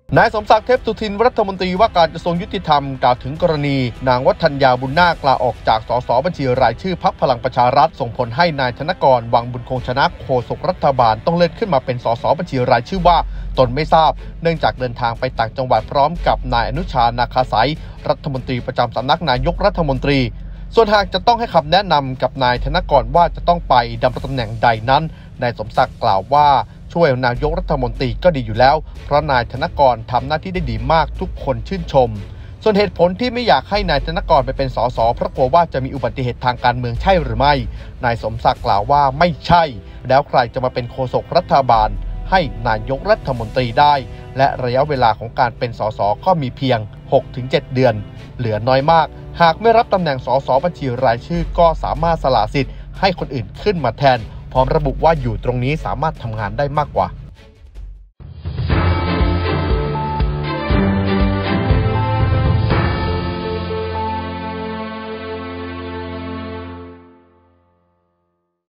นายสมศักดิ์เทพสุทินรัฐมนตรีว่าการกระทรวงยุติธรรมกล่าวถึงกรณีนางวัฒนยาบุญนาคลาออกจากสสบัญชีรายชื่อพรรคพลังประชารัฐส่งผลให้นายธนกรวังบุญคงชนะโฆษกรัฐบาลต้องเลื่อนขึ้นมาเป็นสสบัญชีรายชื่อว่าตนไม่ทราบเนื่องจากเดินทางไปต่างจังหวัดพร้อมกับนายอนุชานาคาสายรัฐมนตรีประจำสำนักนายกรัฐมนตรีส่วนหากจะต้องให้คำแนะนำกับนายธนกรว่าจะต้องไปดำรงตำแหน่งใดนั้นนายสมศักดิ์กล่าวว่าช่วยนายกรัฐมนตรีก็ดีอยู่แล้วเพราะนายธนกรทำหน้าที่ได้ดีมากทุกคนชื่นชมส่วนเหตุผลที่ไม่อยากให้นายธนกรไปเป็นสสเพราะกลัวว่าจะมีอุบัติเหตุทางการเมืองใช่หรือไม่นายสมศักดิ์กล่าวว่าไม่ใช่แล้วใครจะมาเป็นโฆษกรัฐบาลให้นายกรัฐมนตรีได้และระยะเวลาของการเป็นสสก็มีเพียง 6-7 เดือนเหลือน้อยมากหากไม่รับตำแหน่งสสบัญชีรายชื่อก็สามารถสละสิทธิ์ให้คนอื่นขึ้นมาแทนพร้อมระบุว่าอยู่ตรงนี้สามารถทำงานได้มากกว่า